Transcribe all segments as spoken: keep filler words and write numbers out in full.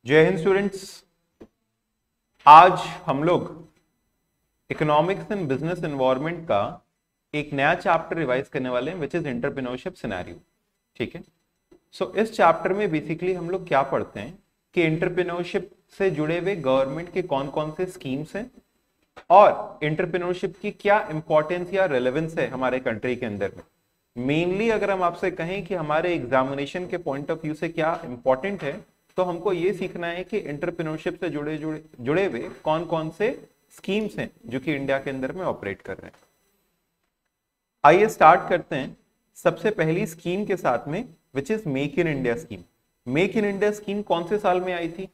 जय हिंद स्टूडेंट्स। आज हम लोग इकोनॉमिक्स एंड बिजनेस एनवायरनमेंट का एक नया चैप्टर रिवाइज करने वाले हैं विच इज एंटरप्रेन्योरशिप सिनेरियो। ठीक है, सो so, इस चैप्टर में बेसिकली हम लोग क्या पढ़ते हैं कि एंटरप्रेन्योरशिप से जुड़े हुए गवर्नमेंट के कौन कौन से स्कीम्स हैं और एंटरप्रेन्योरशिप की क्या इंपॉर्टेंस या रेलेवेंस है हमारे कंट्री के अंदर में। मेनली अगर हम आपसे कहें कि हमारे एग्जामिनेशन के पॉइंट ऑफ व्यू से क्या इंपॉर्टेंट है, तो हमको ये सीखना है कि एंटरप्रेन्योरशिप से जुड़े जुड़े जुड़े हुए कौन कौन से स्कीम्स हैं जो कि इंडिया के अंदर में ऑपरेट कर रहे हैं। आइए स्टार्ट करते हैं सबसे पहली स्कीम के साथ में which is make in India scheme. Make in India scheme कौन से साल में आई थी?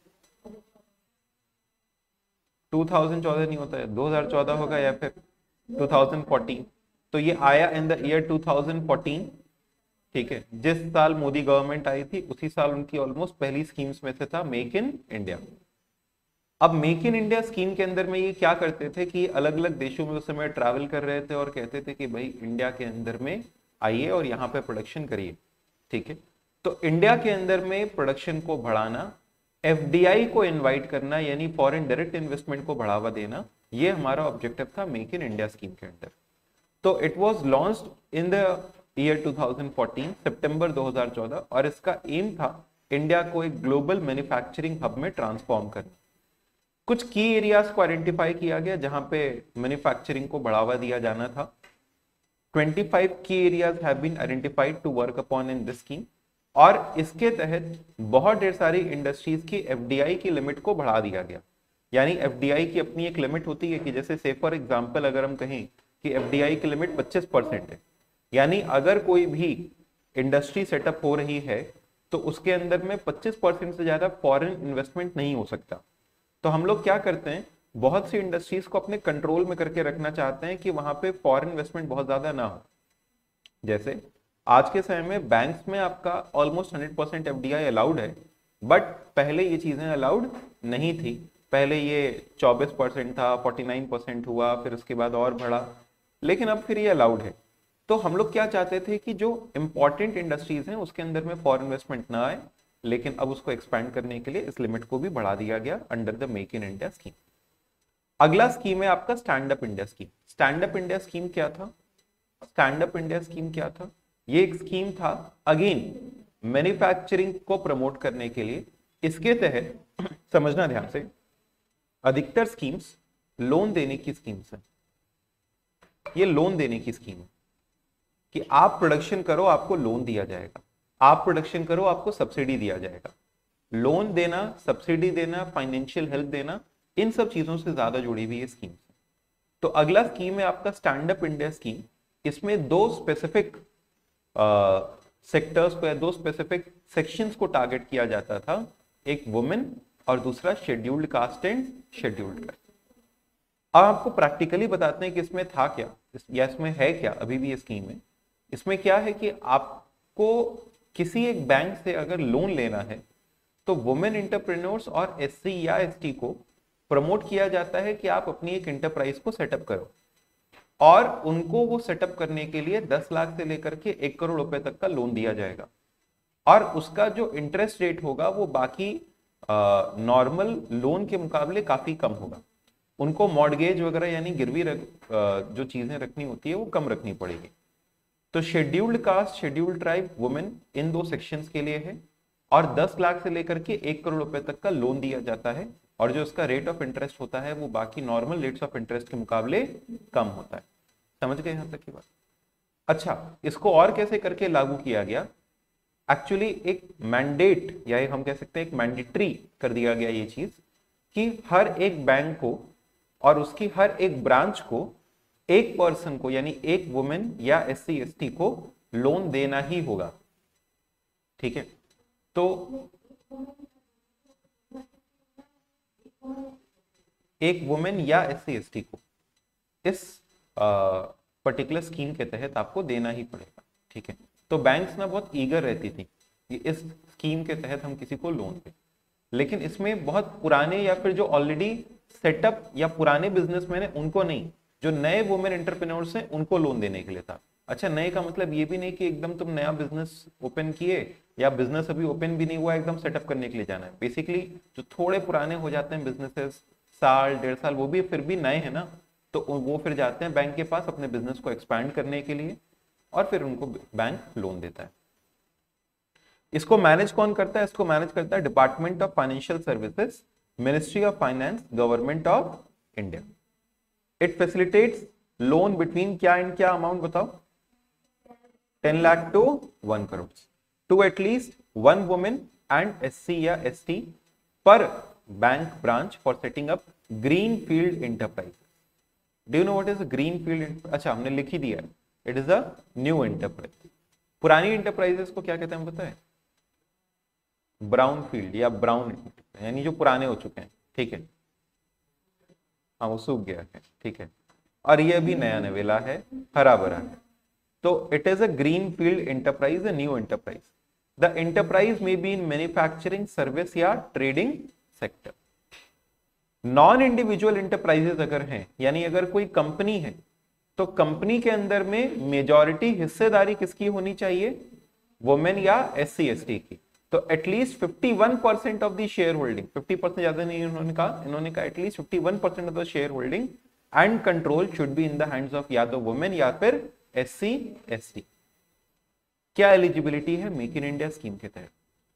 दो हज़ार चौदह नहीं होता है, दो हज़ार चौदह होगा या फिर दो हज़ार चौदह। तो ये आया इन द ईयर दो हज़ार चौदह। ठीक है, जिस साल मोदी गवर्नमेंट आई थी उसी साल उनकी ऑलमोस्ट पहली स्कीम्स में से था मेक इन इंडिया। अब मेक इन इंडिया स्कीम के अंदर में ये क्या करते थे कि अलग अलग देशों में उस समय ट्रैवल कर रहे थे और कहते थे कि भाई इंडिया के अंदर में आइए और यहाँ पे प्रोडक्शन करिए। ठीक है, तो इंडिया के अंदर में प्रोडक्शन को बढ़ाना, एफडीआई को इनवाइट करना यानी फॉरेन डायरेक्ट इन्वेस्टमेंट को बढ़ावा देना, ये हमारा ऑब्जेक्टिव था मेक इन इंडिया स्कीम के अंदर। तो it was launched in the year दो हज़ार चौदह, सितंबर दो हज़ार चौदह, और इसका एम था इंडिया को एक ग्लोबल मैन्युफैक्चरिंग हब में ट्रांसफॉर्म करना। कुछ की एरियाज को आइडेंटिफाई किया गया जहां पे मैन्युफैक्चरिंग को बढ़ावा दिया जाना था। पच्चीस की areas have been identified to work upon in this scheme, और इसके तहत बहुत ढेर सारी इंडस्ट्रीज की एफडीआई की लिमिट को बढ़ा दिया गया। यानी एफडीआई की अपनी एक लिमिट होती है कि जैसे से फॉर एग्जांपल अगर हम कहें कि एफडीआई की लिमिट पच्चीस परसेंट है, यानी अगर कोई भी इंडस्ट्री सेटअप हो रही है तो उसके अंदर में पच्चीस परसेंट से ज्यादा फॉरेन इन्वेस्टमेंट नहीं हो सकता। तो हम लोग क्या करते हैं, बहुत सी इंडस्ट्रीज को अपने कंट्रोल में करके रखना चाहते हैं कि वहां पे फॉरेन इन्वेस्टमेंट बहुत ज्यादा ना हो। जैसे आज के समय में बैंक्स में आपका almost hundred percent FDI allowed है, बट पहले ये चीजें अलाउड नहीं थी। पहले ये चौबीस परसेंट था, उनचास परसेंट हुआ, फिर उसके बाद और बढ़ा, लेकिन अब फिर ये अलाउड है। तो हम लोग क्या चाहते थे कि जो इंपॉर्टेंट इंडस्ट्रीज हैं उसके अंदर में फॉरेन इन्वेस्टमेंट ना आए, लेकिन अब उसको एक्सपैंड करने के लिए इस लिमिट को भी बढ़ा दिया गया under the make in India scheme. अगला स्कीम है आपका stand up India scheme. Stand up India scheme क्या था? स्टैंड अप इंडिया स्कीम क्या था? ये एक स्कीम था अगेन मैन्युफैक्चरिंग को प्रमोट करने के लिए। इसके तहत समझना ध्यान से, अधिकतर स्कीम्स लोन देने की स्कीम्स है। ये लोन देने की स्कीम है कि आप प्रोडक्शन करो आपको लोन दिया जाएगा, आप प्रोडक्शन करो आपको सब्सिडी दिया जाएगा। लोन देना, सब्सिडी देना, फाइनेंशियल हेल्प देना, इन सब चीजों से ज्यादा जुड़ी हुई ये स्कीम है। तो अगला स्कीम है आपका स्टैंड अप इंडिया स्कीम। इसमें दो स्पेसिफिक सेक्टर्स को या दो स्पेसिफिक सेक्शंस को टारगेट किया जाता था, एक वुमेन और दूसरा scheduled caste and scheduled caste. अब आपको प्रैक्टिकली बताते हैं कि इसमें था क्या या इसमें है क्या अभी भी ये स्कीम है। इसमें क्या है कि आपको किसी एक बैंक से अगर लोन लेना है तो वुमेन एंटरप्रेन्योर्स और एससी या एसटी को प्रमोट किया जाता है कि आप अपनी एक एंटरप्राइज को सेटअप करो, और उनको वो सेटअप करने के लिए दस लाख से लेकर के एक करोड़ रुपए तक का लोन दिया जाएगा, और उसका जो इंटरेस्ट रेट होगा वो बाकी नॉर्मल लोन के मुकाबले काफी कम होगा। उनको मॉर्गेज वगैरह यानी गिरवी रख, आ, जो चीजें रखनी होती है वो कम रखनी पड़ेगी। तो scheduled caste, scheduled tribe, women, इन दो सेक्शंस के लिए है, और दस लाख से लेकर के एक करोड़ रुपए तक का लोन दिया जाता है, और जो उसका रेट ऑफ इंटरेस्ट होता है वो बाकी नॉर्मल रेट्स ऑफ इंटरेस्ट के मुकाबले कम होता है। समझ गए यहां तक की बात? अच्छा, इसको और कैसे करके लागू किया गया? एक्चुअली एक मैंडेट या हम कह सकते हैं एक मैंडेटरी कर दिया गया ये चीज कि हर एक बैंक को और उसकी हर एक ब्रांच को एक पर्सन को यानी एक वुमेन या एससी एसटी को लोन देना ही होगा। ठीक है, तो एक वुमेन या एससी एसटी को इस पर्टिकुलर स्कीम के तहत आपको देना ही पड़ेगा। ठीक है, तो बैंक्स ना बहुत ईगर रहती थी कि इस स्कीम के तहत हम किसी को लोन दें, लेकिन इसमें बहुत पुराने या फिर जो ऑलरेडी सेटअप या पुराने बिजनेसमैन है उनको नहीं, जो नए वुमेन एंटरप्रेन्योर्स हैं उनको लोन देने के लिए था। अच्छा, नए का मतलब ये भी नहीं कि एकदम तुम नया बिजनेस ओपन किए या बिजनेस अभी ओपन भी नहीं हुआ, एकदम सेटअप करने के लिए जाना है। बेसिकली जो थोड़े पुराने हो जाते हैं बिजनेसेस, साल डेढ़ साल, वो भी फिर भी नए हैं ना, तो वो फिर जाते हैं बैंक के पास अपने बिजनेस को एक्सपैंड करने के लिए, और फिर उनको बैंक लोन देता है। इसको मैनेज कौन करता है? इसको मैनेज करता है department of financial services, ministry of finance, government of India. It facilitates loan between क्या एंड क्या अमाउंट बताओ? Ten lakh to one crore to at least one women and SC या एसटी पर bank branch for setting up green field enterprise. Do you know what is green field? अच्छा, हमने लिख ही दिया, it is a new enterprise. पुरानी enterprises को क्या कहते हैं पता है? ब्राउन फील्ड या ब्राउन, यानी जो पुराने हो चुके हैं, ठीक है, हाँ वो सूख गया है, ठीक है, और ये भी नया नवेला है, हरा भरा है। तो it is a green field enterprise, a new enterprise. The enterprise में बी इन मैन्युफैक्चरिंग, सर्विस या trading sector. Non individual enterprises अगर हैं, यानी अगर कोई कंपनी है, तो कंपनी के अंदर में मेजॉरिटी हिस्सेदारी किसकी होनी चाहिए? वुमेन या एससी एसटी की। तो at least fifty one percent of the share holding, fifty percent ज्यादा नहीं इन्होंने कहा, इन्होंने कहा at least fifty one percent of the share holding and control should be in the hands of या तो वुमेन या फिर एससी एसटी। क्या एलिजिबिलिटी है मेक इन इंडिया स्कीम के तहत?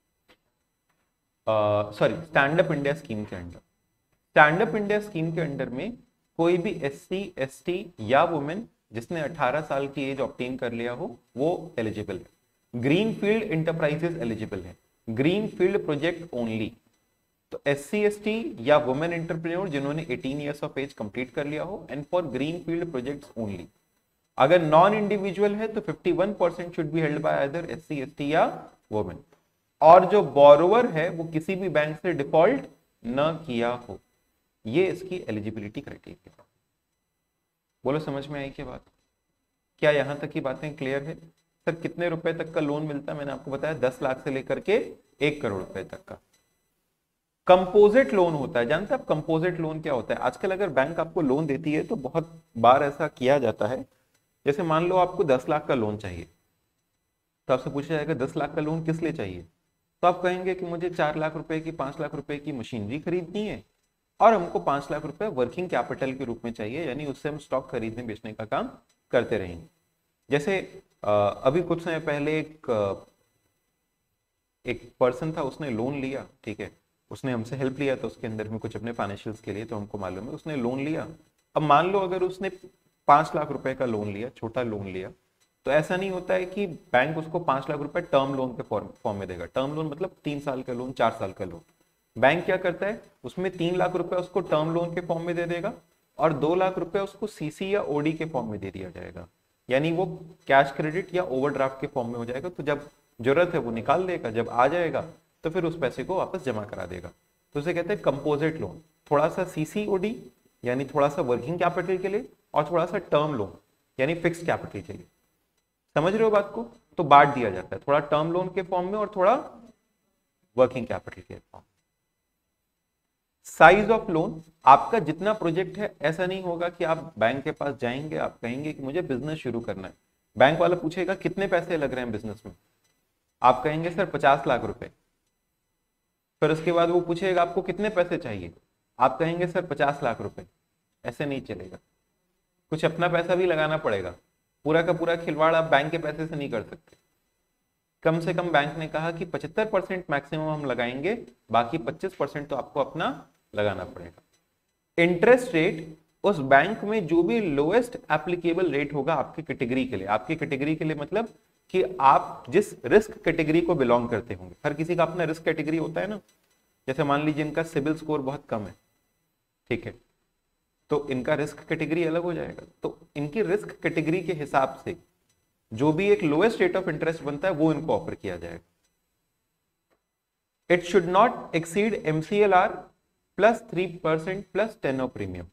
Sorry, stand up India scheme के under. Stand up India scheme के अंडर में कोई भी एससी एसटी या वुमेन जिसने अठारह साल की एज ऑब्टेन कर लिया हो वो एलिजिबल है। ग्रीन फील्ड एंटरप्राइजेस एलिजिबल है, ग्रीन फील्ड प्रोजेक्ट ओनली। तो एससी एसटी या वुमेन एंटरप्रेन्योर जिन्होंने eighteen years of age complete कर लिया हो, and for green field projects only. अगर नॉन इंडिविजुअल है तो fifty one percent should be held by either SC ST या वुमेन। और जो बोरोवर है वो किसी भी बैंक से डिफॉल्ट न किया हो, ये इसकी एलिजिबिलिटी क्राइटेरिया। बोलो समझ में आई क्या बात? क्या यहां तक की बातें क्लियर है? सर कितने रुपए तक का लोन मिलता है? मैंने आपको बताया दस लाख से लेकर के एक करोड़ रुपए तक का। कंपोजिट लोन होता है, जानते हैं आप कंपोजिट लोन क्या होता है? आजकल अगर बैंक आपको लोन देती है तो बहुत बार ऐसा किया जाता है, जैसे मान लो आपको दस लाख का लोन चाहिए, तो आपसे पूछा जाएगा दस लाख का लोन किस लिए चाहिए? तो आप कहेंगे कि मुझे चार लाख रुपए की, पांच लाख रुपए की मशीनरी खरीदनी है और हमको पांच लाख रुपए वर्किंग कैपिटल के रूप में चाहिए, यानी उससे हम स्टॉक खरीदने बेचने का काम करते रहेंगे। जैसे अभी कुछ समय पहले एक एक पर्सन था, उसने लोन लिया, ठीक है, उसने हमसे हेल्प लिया तो उसके अंदर में कुछ अपने फाइनेंशियल्स के लिए, तो हमको मालूम है उसने लोन लिया। अब मान लो अगर उसने पांच लाख रुपए का लोन लिया, छोटा लोन लिया, तो ऐसा नहीं होता है कि बैंक उसको पांच लाख रुपए टर्म लोन के फॉर्म फॉर्म में देगा। टर्म लोन मतलब तीन साल का लोन, चार साल का लोन। बैंक क्या करता है, उसमें तीन लाख रुपए उसको टर्म लोन के फॉर्म में दे देगा और दो लाख रुपए उसको सीसी या ओडी के फॉर्म में दे दिया जाएगा, यानी वो कैश क्रेडिट या ओवरड्राफ्ट के फॉर्म में हो जाएगा। तो जब जरूरत है वो निकाल देगा, जब आ जाएगा तो फिर उस पैसे को वापस जमा करा देगा। तो उसे कहते हैं कंपोजिट लोन। थोड़ा सा सीसी ओडी यानी थोड़ा सा वर्किंग कैपिटल के लिए, और थोड़ा सा टर्म लोन यानी फिक्स्ड कैपिटल के लिए। समझ रहे हो बात को? तो बांट दिया जाता है, थोड़ा टर्म लोन के फॉर्म में और थोड़ा वर्किंग कैपिटल के फॉर्म। साइज ऑफ लोन, आपका जितना प्रोजेक्ट है, ऐसा नहीं होगा कि आप बैंक के पास जाएंगे, आप कहेंगे कि मुझे बिजनेस शुरू करना है, बैंक वाला पूछेगा कितने पैसे लग रहे हैं बिजनेस में, आप कहेंगे सर पचास लाख रुपए। फिर उसके बाद वो पूछेगा आपको कितने पैसे चाहिए, आप कहेंगे सर पचास लाख रुपए। ऐसे नहीं चलेगा, कुछ अपना पैसा भी लगाना पड़ेगा। पूरा का पूरा खिलवाड़ आप बैंक के पैसे से नहीं कर सकते। कम से कम बैंक ने कहा कि पचहत्तर परसेंट मैक्सिमम हम लगाएंगे, बाकी पच्चीस परसेंट तो आपको अपना लगाना पड़ेगा। इंटरेस्ट रेट उस बैंक में जो भी लोएस्ट एप्लीकेबल रेट होगा आपकी कैटेगरी के लिए, आपकी कैटेगरी के लिए मतलब कि आप जिस रिस्क कैटेगरी को बिलोंग करते होंगे। हर किसी का अपना रिस्क कैटेगरी होता है ना। जैसे मान लीजिए इनका सिबिल स्कोर बहुत कम है, ठीक है, तो इनका रिस्क कैटेगरी अलग हो जाएगा। तो इनकी रिस्क कैटेगरी के हिसाब से जो भी एक लोएस्ट रेट ऑफ इंटरेस्ट बनता है वो इनको ऑफर किया जाएगा। It should not exceed MCLR plus three percent plus ten of premium.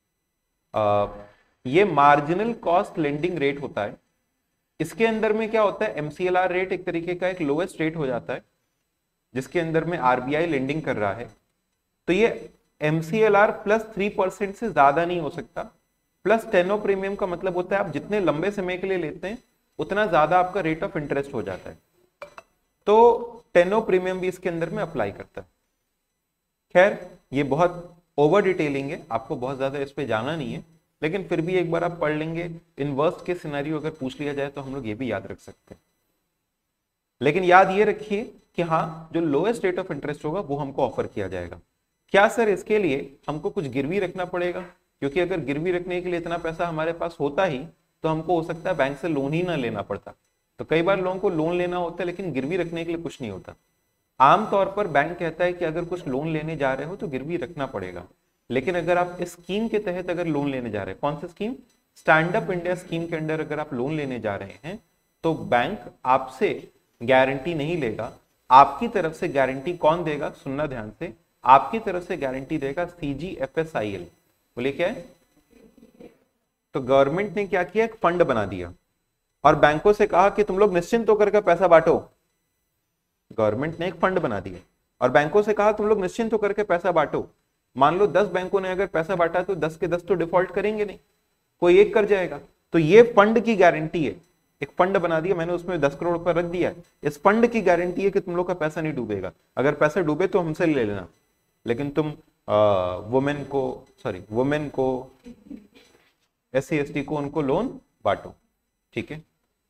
ये मार्जिनल कॉस्ट लेंडिंग रेट होता है। इसके अंदर में क्या होता है, एमसीएलआर रेट एक तरीके का एक लोएस्ट रेट हो जाता है जिसके अंदर में आरबीआई लेंडिंग कर रहा है। तो ये एमसीएलआर प्लस थ्री परसेंट से ज्यादा नहीं हो सकता। प्लस टेनो प्रीमियम का मतलब होता है आप जितने लंबे समय के लिए लेते हैं उतना ज्यादा आपका रेट ऑफ इंटरेस्ट हो जाता है। तो टेनो प्रीमियम भी इसके अंदर में अप्लाई करता है। खैर ये बहुत ओवर डिटेलिंग है, आपको बहुत ज्यादा इस पे जाना नहीं है, लेकिन फिर भी एक बार आप पढ़ लेंगे। इन वर्स्ट के सिनेरियो अगर पूछ लिया जाए तो हम लोग ये भी याद रख सकते हैं। लेकिन याद ये रखिए कि हाँ, जो लोएस्ट रेट ऑफ इंटरेस्ट होगा वो हमको ऑफर किया जाएगा। क्या सर इसके लिए हमको कुछ गिरवी रखना पड़ेगा? क्योंकि अगर गिरवी रखने के लिए इतना पैसा हमारे पास होता ही तो हमको हो सकता है बैंक से लोन ही ना लेना पड़ता। तो कई बार लोगों को लोन लेना होता है लेकिन गिरवी रखने के लिए कुछ नहीं होता। आमतौर पर बैंक कहता है कि अगर कुछ लोन लेने जा रहे हो तो गिरवी रखना पड़ेगा। लेकिन अगर आप इस स्कीम के तहत अगर लोन लेने जा रहे हैं, कौन सी scheme? Stand up India scheme के अंडर अगर आप लोन लेने जा रहे हैं तो बैंक आपसे गारंटी नहीं लेगा। आपकी तरफ से गारंटी कौन देगा? सुनना ध्यान से, आपकी तरफ से गारंटी देगा सीजीएफएसआईएल। बोले क्या है? तो गवर्नमेंट ने क्या किया, एक फंड बना दिया और बैंकों से कहा कि तुम लोग निश्चिंत होकर के पैसा बांटो। गवर्नमेंट ने एक फंड बना दिया और बैंकों से कहा तुम लोग निश्चिंत होकर के पैसा बांटो। मान लो दस बैंकों ने अगर पैसा बांटा तो दस के दस तो डिफॉल्ट करेंगे नहीं, कोई एक कर जाएगा। तो ये फंड की गारंटी है, एक फंड बना दिया मैंने, उसमें दस करोड़ रुपए रख दिया है। इस फंड की गारंटी है कि तुम लोग का पैसा नहीं डूबेगा। अगर पैसा डूबे तो हमसे ले लेना, लेकिन तुम वुमेन को सॉरी वुमेन को एस सी एस टी को उनको लोन बांटो। ठीक है।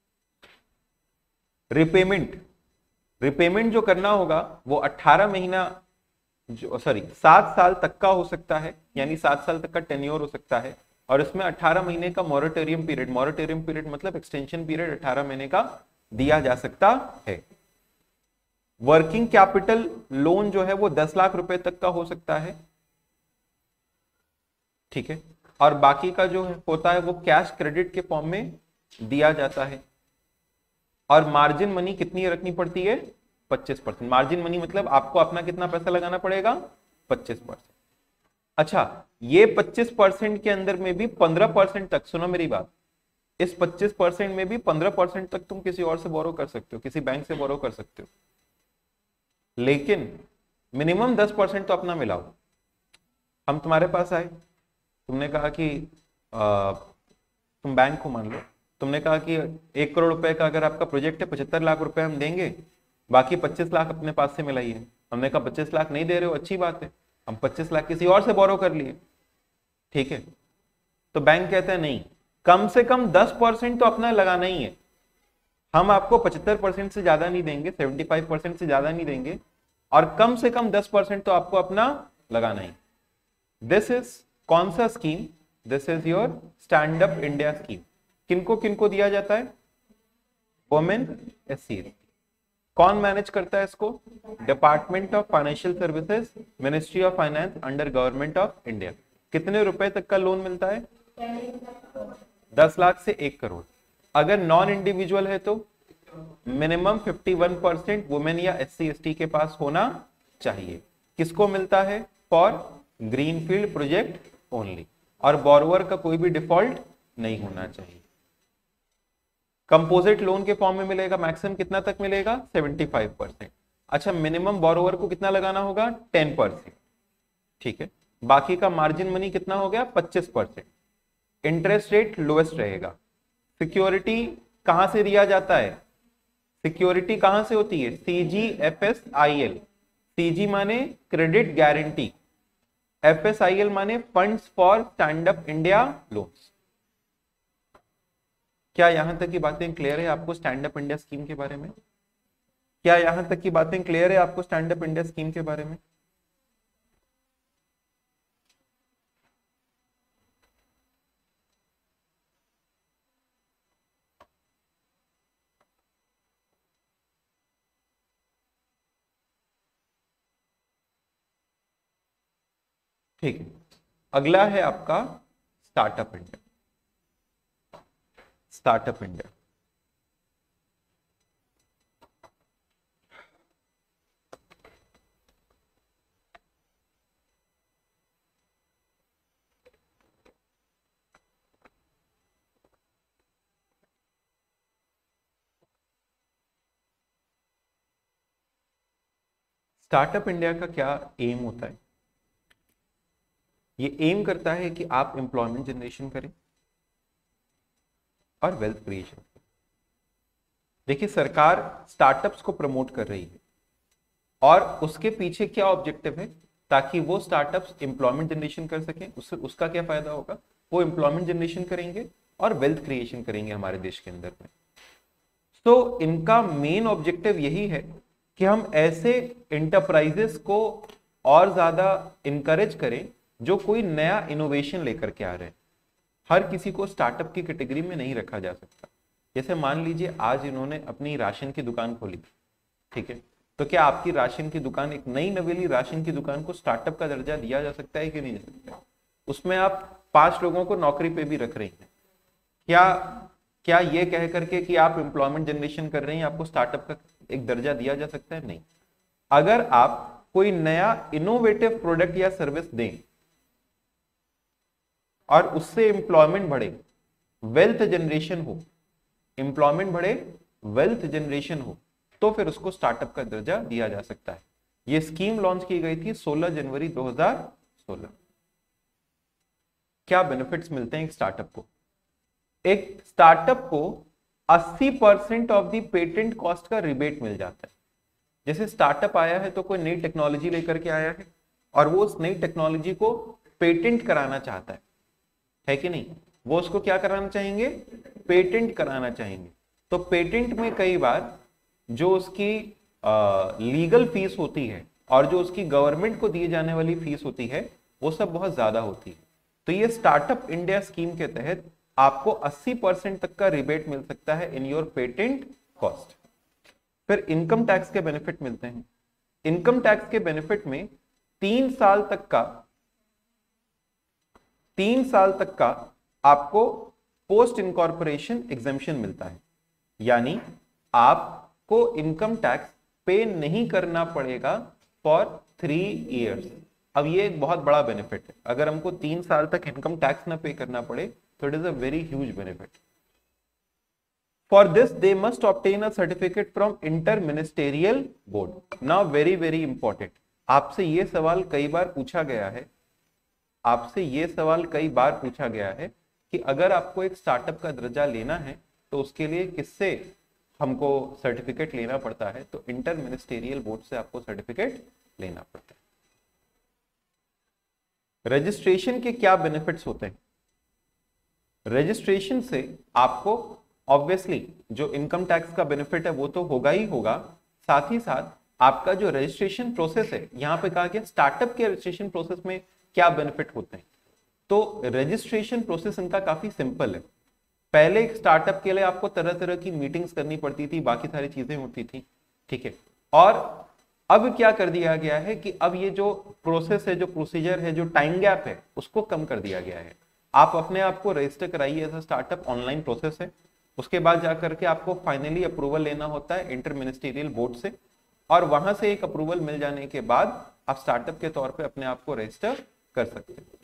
रिपेमेंट रिपेमेंट जो करना होगा वो अठारह महीना जो सॉरी सात साल तक का हो सकता है, यानी सात साल तक का टेन्योर हो सकता है। और इसमें अठारह महीने का मॉरेटोरियम पीरियड, मॉरेटोरियम पीरियड मतलब एक्सटेंशन पीरियड अठारह महीने का दिया जा सकता है। वर्किंग कैपिटल लोन जो है वो दस लाख रुपए तक का हो सकता है। ठीक है। और बाकी का जो होता है वो कैश क्रेडिट के फॉर्म में दिया जाता है। और मार्जिन मनी कितनी रखनी पड़ती है? पच्चीस परसेंट। मार्जिन मनी मतलब आपको अपना कितना पैसा लगाना पड़ेगा? पच्चीस परसेंट। अच्छा, ये पच्चीस परसेंट के अंदर में भी पंद्रह परसेंट तक, सुनो मेरी बात, इस पच्चीस परसेंट में भी पंद्रह परसेंट तक तुम किसी और से बोरो कर सकते हो, किसी बैंक से बोरो कर सकते हो। लेकिन मिनिमम दस परसेंट तो अपना मिलाओ। हम तुम्हारे पास आए, तुमने कहा कि आ, तुम बैंक को मान लो, तुमने कहा कि एक करोड़ रुपए का अगर आपका प्रोजेक्ट है, पचहत्तर लाख रुपए हम देंगे, बाकी पच्चीस लाख अपने पास से मिलाइए। हमने कहा पच्चीस लाख नहीं दे रहे हो, अच्छी बात है, हम पच्चीस लाख किसी और से बोरो कर लिए। ठीक है। तो बैंक कहता है नहीं, कम से कम दस परसेंट तो अपना लगाना ही है। हम आपको पचहत्तर परसेंट से ज्यादा नहीं देंगे, पचहत्तर परसेंट से ज्यादा नहीं देंगे, और कम से कम दस परसेंट तो आपको अपना लगाना ही। दिस इज कौन सा scheme? This is your stand up India scheme. किनको किनको दिया जाता है? Women, S C. कौन मैनेज करता है इसको? Department of financial services, ministry of finance, under government of India. कितने रुपए तक का लोन मिलता है? दस लाख से एक करोड़। अगर नॉन इंडिविजुअल है तो मिनिमम इक्यावन परसेंट वुमेन या एस सी एस टी के पास होना चाहिए। किसको मिलता है? For greenfield project only. और बोरोवर का कोई भी डिफॉल्ट नहीं होना चाहिए। कंपोजिट लोन के फॉर्म में मिलेगा, मैक्सिमम कितना तक मिलेगा? पचहत्तर परसेंट। अच्छा, मिनिमम बोरोवर को कितना लगाना होगा? दस परसेंट। ठीक है। बाकी का मार्जिन मनी कितना हो गया? पच्चीस परसेंट। इंटरेस्ट रेट लोएस्ट रहेगा। सिक्योरिटी कहां से दिया जाता है? सिक्योरिटी कहां से होती है? सीजीएफएसआईएल। सीजी माने क्रेडिट गारंटी, एफएसआईएल माने funds for stand up India loans. क्या यहां तक की बातें क्लियर है आपको स्टैंड अप इंडिया स्कीम के बारे में? क्या यहां तक की बातें क्लियर है आपको स्टैंड अप इंडिया स्कीम के बारे में? ठीक है। अगला है आपका startup India. Startup India startup India का क्या एम होता है? ये एम करता है कि आप एम्प्लॉयमेंट जनरेशन करें और वेल्थ क्रिएशन। देखिए सरकार स्टार्टअप्स को प्रमोट कर रही है और उसके पीछे क्या ऑब्जेक्टिव है, ताकि वो स्टार्टअप्स एम्प्लॉयमेंट जनरेशन कर सकें। उससे उसका क्या फायदा होगा, वो एम्प्लॉयमेंट जनरेशन करेंगे और वेल्थ क्रिएशन करेंगे हमारे देश के अंदर में। तो इनका मेन ऑब्जेक्टिव यही है कि हम ऐसे इंटरप्राइजेस को और ज्यादा इनकरेज करें जो कोई नया इनोवेशन लेकर के आ रहे हैं। हर किसी को स्टार्टअप की कैटेगरी में नहीं रखा जा सकता। जैसे मान लीजिए आज इन्होंने अपनी राशन की दुकान खोली, ठीक है, तो क्या आपकी राशन की दुकान, एक नई नवेली राशन की दुकान को स्टार्टअप का दर्जा दिया जा सकता है कि नहीं दे सकता? उसमें आप पांच लोगों को नौकरी पे भी रख रहे हैं, क्या क्या ये कह करके कि आप एम्प्लॉयमेंट जनरेशन कर रहे हैं, आपको स्टार्टअप का एक दर्जा दिया जा सकता है? नहीं। अगर आप कोई नया इनोवेटिव प्रोडक्ट या सर्विस दें और उससे एम्प्लॉयमेंट बढ़े, वेल्थ जनरेशन हो, एम्प्लॉयमेंट बढ़े, वेल्थ जनरेशन हो, तो फिर उसको स्टार्टअप का दर्जा दिया जा सकता है। यह स्कीम लॉन्च की गई थी सोलह जनवरी दो हज़ार सोलह। क्या बेनिफिट्स मिलते हैं एक स्टार्टअप को? एक स्टार्टअप को अस्सी percent of the patent cost का रिबेट मिल जाता है। जैसे स्टार्टअप आया है तो कोई नई टेक्नोलॉजी लेकर के आया है और वो उस नई टेक्नोलॉजी को पेटेंट कराना चाहता है, है कि नहीं? वो उसको क्या कराना चाहेंगे? पेटेंट कराना चाहेंगे। तो पेटेंट में कई बार जो उसकी लीगल फीस होती है और जो उसकी गवर्नमेंट को दिए जाने वाली फीस होती है वो सब बहुत ज्यादा होती है। तो ये स्टार्टअप इंडिया स्कीम के तहत आपको अस्सी परसेंट तक का रिबेट मिल सकता है इन योर पेटेंट कॉस्ट। फिर इनकम टैक्स के बेनिफिट मिलते हैं। इनकम टैक्स के बेनिफिट में तीन साल तक का तीन साल तक का आपको पोस्ट इनकॉर्पोरेशन एग्जेम्पशन मिलता है, यानी आपको इनकम टैक्स पे नहीं करना पड़ेगा फॉर थ्री इयर्स। अब ये एक बहुत बड़ा बेनिफिट है, अगर हमको तीन साल तक इनकम टैक्स ना पे करना पड़े तो it is a very huge benefit. For this they must obtain a certificate from inter ministerial board. Now very very important, आपसे ये सवाल कई बार पूछा गया है आपसे ये सवाल कई बार पूछा गया है कि अगर आपको एक स्टार्टअप का दर्जा लेना है तो उसके लिए किससे हमको सर्टिफिकेट लेना पड़ता है? तो इंटर मिनिस्टेरियल बोर्ड से आपको सर्टिफिकेट लेना पड़ता है। रजिस्ट्रेशन के क्या बेनिफिट्स होते हैं? रजिस्ट्रेशन से आपको ऑब्वियसली जो इनकम टैक्स का बेनिफिट है वो तो होगा ही होगा, साथ ही साथ आपका जो रजिस्ट्रेशन प्रोसेस है, यहां पे कहा गया स्टार्टअप के रजिस्ट्रेशन प्रोसेस में क्या बेनिफिट होते हैं। तो रजिस्ट्रेशन प्रोसेस इनका काफी सिंपल है। पहले एक स्टार्टअप के लिए आपको तरह तरह की मीटिंग्स करनी पड़ती थी, बाकी सारी चीजें होती थी, ठीक है। और अब क्या कर दिया गया है कि अब ये जो प्रोसेस है, जो प्रोसीजर है, जो टाइम गैप है, उसको कम कर दिया गया है। आप अपने आप को रजिस्टर कराइए as a startup, online process है। उसके बाद जाकर के आपको फाइनली अप्रूवल लेना होता है इंटर मिनिस्टेरियल बोर्ड से, और वहां से एक अप्रूवल मिल जाने के बाद आप स्टार्टअप के तौर पे अपने आप को रजिस्टर कर सकते हैं।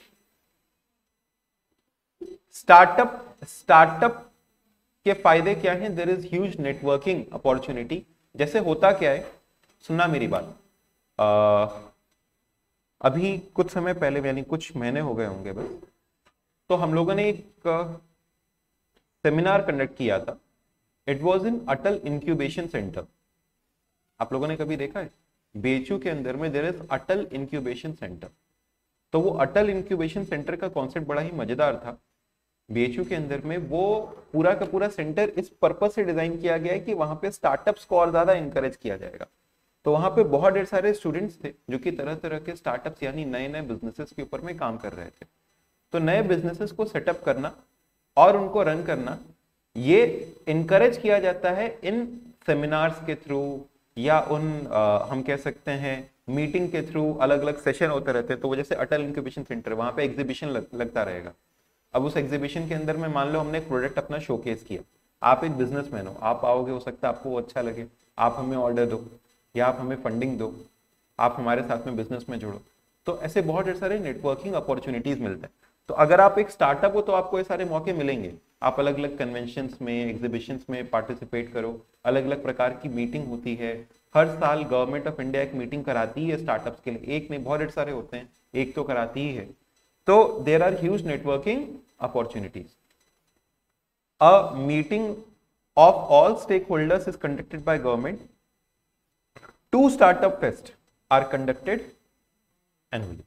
स्टार्टअप स्टार्टअप के फायदे क्या हैं? There is huge networking opportunity. जैसे होता क्या है, सुनना मेरी बात, आ, अभी कुछ समय पहले, यानी कुछ महीने हो गए होंगे बस, तो हम लोगों ने एक सेमिनार कंडक्ट किया था। It was in Atal incubation centre. आप लोगों ने कभी देखा है? बीएचयू के अंदर में there is Atal incubation centre. तो वो अटल इंक्यूबेशन सेंटर का कॉन्सेप्ट बड़ा ही मजेदार था। बीएचयू के अंदर में वो पूरा का पूरा सेंटर इस पर्पस से डिजाइन किया गया है कि वहां पे स्टार्टअप्स को और ज्यादा इंकरेज किया जाएगा। तो वहां पे बहुत ढेर सारे स्टूडेंट्स थे जो कि तरह तरह के स्टार्टअप्स यानी नए नए बिजनेसेस के ऊपर में काम कर रहे थे। तो नए बिजनेसेस को सेटअप करना और उनको रन करना, ये इनकरेज किया जाता है इन सेमिनार्स के थ्रू, या उन आ, हम कह सकते हैं मीटिंग के थ्रू। अलग अलग सेशन होते रहते हैं। तो वो जैसे अटल इंक्यूबेशन सेंटर, वहां पे एग्जीबिशन लग, लगता रहेगा। अब उस एग्जीबिशन के अंदर में मान लो हमने एक प्रोडक्ट अपना शोकेस किया, आप एक बिजनेसमैन हो, आप आओगे, हो सकता है आपको वो अच्छा लगे, आप हमें ऑर्डर दो या आप हमें फंडिंग दो, आप हमारे साथ में बिजनेस में जुड़ो। तो ऐसे बहुत ढेर सारे नेटवर्किंग अपॉर्चुनिटीज मिलते हैं। तो अगर आप एक स्टार्टअप हो तो आपको ये सारे मौके मिलेंगे। आप अलग अलग कन्वेंशंस में, एग्जीबिशंस में पार्टिसिपेट करो, अलग अलग प्रकार की मीटिंग होती है। हर साल गवर्नमेंट ऑफ इंडिया एक मीटिंग कराती है स्टार्टअप्स के लिए, एक नहीं बहुत ढेर सारे होते हैं, एक तो कराती ही है। तो there are huge networking opportunities. A meeting of all stakeholders is conducted by government. Two startup fest are conducted annually.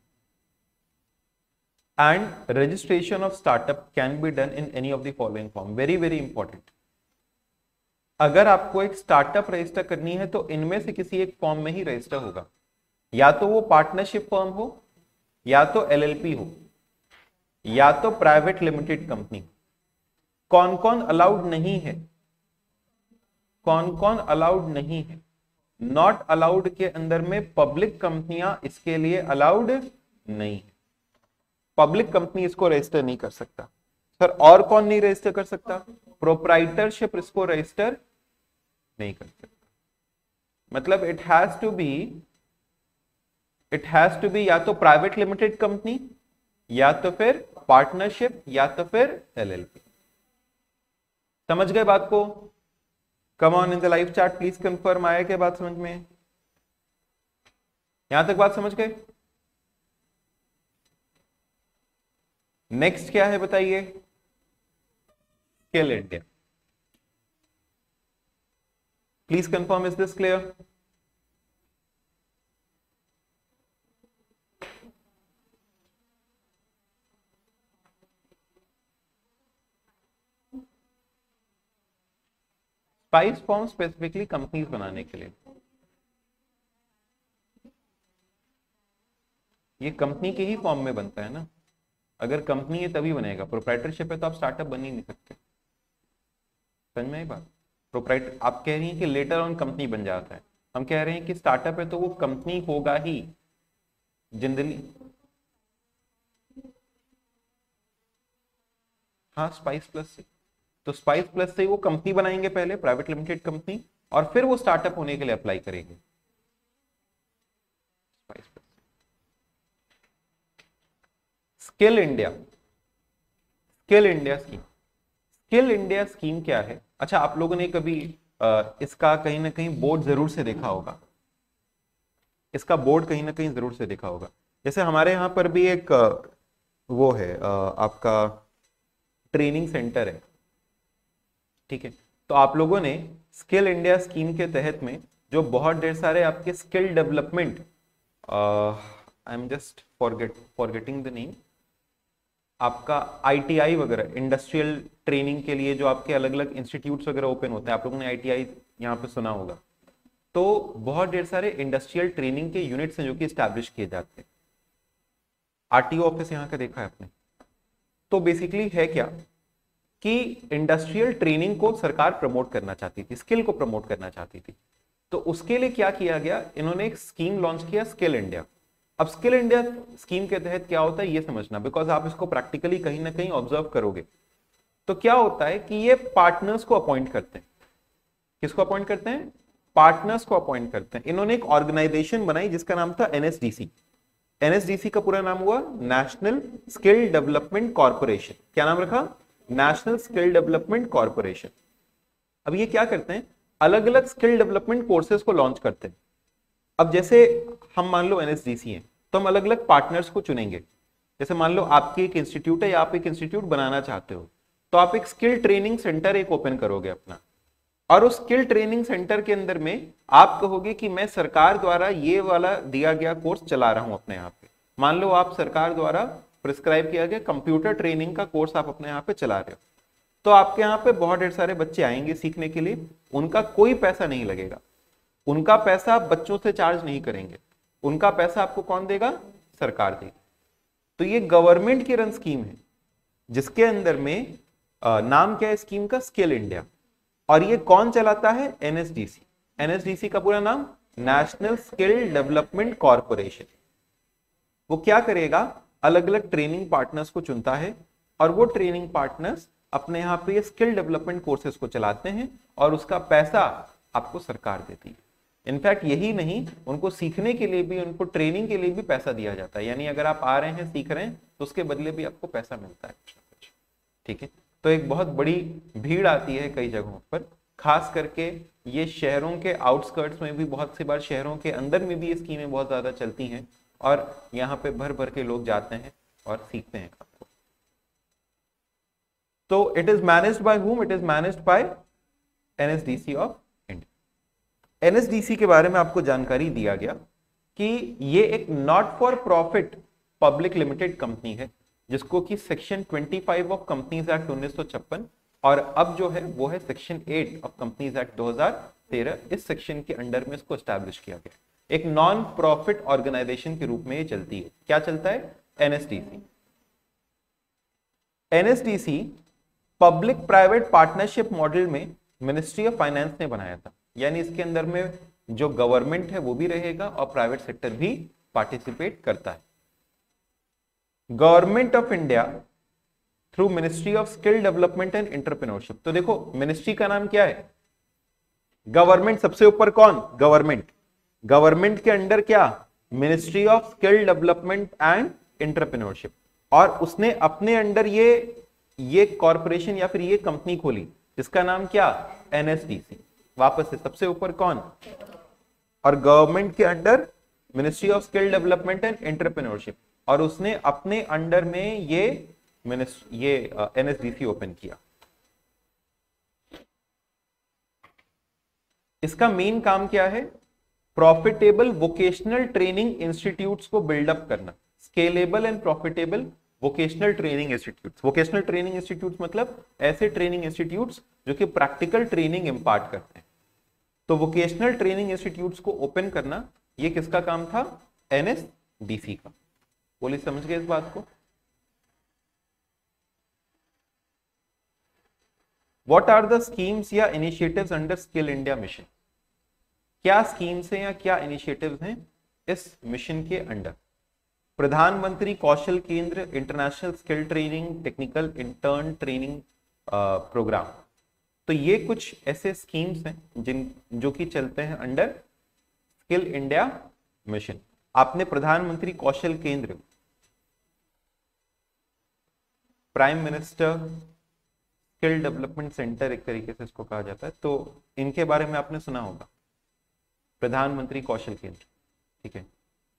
And registration of startup can be done in any of the following form. Very very important. अगर आपको एक startup register करनी है तो इनमें से किसी एक फॉर्म में ही रजिस्टर होगा, या तो वो पार्टनरशिप फर्म हो, या तो एलएलपी हो, या तो प्राइवेट लिमिटेड कंपनी। कौन कौन अलाउड नहीं है, कौन कौन अलाउड नहीं है? नॉट अलाउड के अंदर में पब्लिक कंपनियां इसके लिए अलाउड नहीं है। पब्लिक कंपनी इसको रजिस्टर नहीं कर सकता। सर और कौन नहीं रजिस्टर कर सकता? प्रोप्राइटरशिप इसको रजिस्टर नहीं कर सकता। मतलब it has to be it has to be या तो प्राइवेट लिमिटेड कंपनी, या तो फिर पार्टनरशिप, या तो फिर एलएलपी। समझ गए बात को? Come on in the live chat please confirm. आया क्या बात समझ में? यहां तक बात समझ गए? नेक्स्ट क्या है बताइए? Skill India. Please confirm, is this clear? SPICe form specifically companies बनाने के लिए, ये कंपनी के ही फॉर्म में बनता है ना। अगर कंपनी है तभी बनेगा, प्रोप्राइटरशिप है तो आप स्टार्टअप बन ही नहीं सकते। समझ में आई बात? प्रोप्राइटर आप कह रही हैं कि लेटर ऑन कंपनी बन जाता है, हम कह रहे हैं कि स्टार्टअप है तो वो कंपनी होगा ही जनरली। हाँ स्पाइस प्लस से, तो स्पाइस प्लस से वो कंपनी बनाएंगे पहले, प्राइवेट लिमिटेड कंपनी, और फिर वो स्टार्टअप होने के लिए अप्लाई करेंगे। SPICe plus. Skill India, skill India scheme. Skill India scheme क्या है? अच्छा, आप लोगों ने कभी आ, इसका कहीं ना कहीं बोर्ड जरूर से देखा होगा, इसका बोर्ड कहीं ना कहीं जरूर से देखा होगा। जैसे हमारे यहाँ पर भी एक वो है आ, आपका ट्रेनिंग सेंटर है, ठीक है। तो आप लोगों ने स्किल इंडिया स्कीम के तहत में जो बहुत ढेर सारे आपके skill development, I am just forget forgetting the name, आपका आईटीआई वगैरह, इंडस्ट्रियल ट्रेनिंग के लिए जो आपके अलग अलग इंस्टीट्यूट्स वगैरह ओपन होते हैं, आप लोगों ने आईटीआई यहाँ पे सुना होगा। तो बहुत ढेर सारे इंडस्ट्रियल ट्रेनिंग के यूनिट्स हैं जो कि स्टैब्लिश किए जाते हैं। आरटीओ ऑफिस यहाँ का देखा है आपने? तो बेसिकली है क्या कि इंडस्ट्रियल ट्रेनिंग को सरकार प्रमोट करना चाहती थी, स्किल को प्रमोट करना चाहती थी। तो उसके लिए क्या किया गया, इन्होंने एक स्कीम लॉन्च किया, स्किल इंडिया। अब स्किल इंडिया स्कीम के तहत क्या होता है ये समझना, बिकॉज आप इसको प्रैक्टिकली कहीं ना कहीं ऑब्जर्व करोगे। तो क्या होता है कि ये पार्टनर्स को अपॉइंट करते हैं। किसको अपॉइंट करते हैं? पार्टनर्स को अपॉइंट करते हैं। इन्होंने एक ऑर्गेनाइजेशन बनाई जिसका नाम था एनएसडीसी। एनएसडीसी का पूरा नाम हुआ नेशनल स्किल डेवलपमेंट कॉर्पोरेशन। क्या नाम रखा? National skill development corporation. अब ये क्या करते हैं, अलग अलग स्किल डेवलपमेंट कोर्सेज को लॉन्च करते हैं। अब जैसे हम मान लो एनएसडीसी है, तो हम अलग अलग पार्टनर्स को चुनेंगे। जैसे मान लो आपकी एक इंस्टीट्यूट है या आप एक इंस्टीट्यूट बनाना चाहते हो, तो आप एक स्किल ट्रेनिंग सेंटर एक ओपन करोगे अपना, और उस स्किल ट्रेनिंग सेंटर के अंदर में आप कहोगे कि मैं सरकार द्वारा ये वाला दिया गया कोर्स चला रहा हूं अपने यहाँ पे। मान लो आप सरकार द्वारा प्रिस्क्राइब किया गया कंप्यूटर ट्रेनिंग का कोर्स आप अपने यहाँ पे चला रहे हो, तो आपके यहाँ पे बहुत ढेर सारे बच्चे आएंगे सीखने के लिए, उनका कोई पैसा नहीं लगेगा, उनका पैसा आप बच्चों से चार्ज नहीं करेंगे, उनका पैसा आपको कौन देगा? सरकार देगी। तो ये गवर्नमेंट की रन स्कीम है जिसके अंदर में आ, नाम क्या है स्कीम का? Skill India. और ये कौन चलाता है? एनएसडीसी। एनएसडीसी का पूरा नाम नेशनल स्किल डेवलपमेंट कॉर्पोरेशन। वो क्या करेगा, अलग अलग ट्रेनिंग पार्टनर्स को चुनता है, और वो ट्रेनिंग पार्टनर्स अपने यहाँ पे स्किल डेवलपमेंट कोर्सेज को चलाते हैं, और उसका पैसा आपको सरकार देती है। इनफैक्ट यही नहीं, उनको सीखने के लिए भी, उनको ट्रेनिंग के लिए भी पैसा दिया जाता है। यानी अगर आप आ रहे हैं, सीख रहे हैं, तो उसके बदले भी आपको पैसा मिलता है, ठीक है। तो एक बहुत बड़ी भीड़ आती है कई जगहों पर, खास करके ये शहरों के आउटस्कर्ट्स में भी, बहुत सी बार शहरों के अंदर में भी ये स्कीमें बहुत ज्यादा चलती हैं, और यहाँ पे भर भर के लोग जाते हैं और सीखते हैं आपको। तो it is managed by whom? It is managed by NSDC of India. NSDC के बारे में आपको जानकारी दिया गया कि ये एक not for profit public limited company है, जिसको कि सेक्शन पच्चीस ऑफ कंपनीज एक्ट उन्नीस सौ छप्पन और अब जो है वो है सेक्शन आठ ऑफ कंपनीज एक्ट दो हज़ार तेरह, इस सेक्शन के अंडर में इसको एस्टैब्लिश किया गया। एक नॉन प्रॉफिट ऑर्गेनाइजेशन के रूप में ये चलती है। क्या चलता है? NSDC. NSDC public private partnership model में मिनिस्ट्री ऑफ फाइनेंस ने बनाया था, यानी इसके अंदर में जो गवर्नमेंट है वो भी रहेगा और प्राइवेट सेक्टर भी पार्टिसिपेट करता है। Government of India through ministry of skill development and entrepreneurship. तो देखो मिनिस्ट्री का नाम क्या है? गवर्नमेंट। सबसे ऊपर कौन? गवर्नमेंट। गवर्नमेंट के अंडर क्या? Ministry of skill development and entrepreneurship. और उसने अपने अंडर ये ये कॉर्पोरेशन या फिर ये कंपनी खोली जिसका नाम क्या? एनएसडीसी। वापस से सबसे ऊपर कौन? और गवर्नमेंट के under ministry of skill development and entrepreneurship, और उसने अपने अंडर में ये ये एनएसडीसी ओपन किया। इसका मेन काम क्या है? प्रॉफिटेबल वोकेशनल ट्रेनिंग इंस्टीट्यूट्स को बिल्डअप करना। Scalable and profitable vocational training institutes. Vocational training institutes मतलब ऐसे ट्रेनिंग इंस्टीट्यूट्स जो कि प्रैक्टिकल ट्रेनिंग इंपार्ट करते हैं। तो वोकेशनल ट्रेनिंग इंस्टीट्यूट्स को ओपन करना ये किसका काम था? एनएसडीसी का। बोलिए, समझ गए इस बात को? What are the schemes या initiatives under skill India mission? क्या स्कीम्स हैं या क्या इनिशिएटिव्स हैं इस मिशन के under? Pradhan Mantri Kaushal Kendra, international skill training, technical intern training programme. तो ये कुछ ऐसे स्कीम्स हैं जिन जो कि चलते हैं अंडर स्किल इंडिया मिशन। आपने Pradhan Mantri Kaushal Kendra, prime minister skill development centre एक तरीके से इसको कहा जाता है, तो इनके बारे में आपने सुना होगा, प्रधानमंत्री कौशल केंद्र। ठीक है।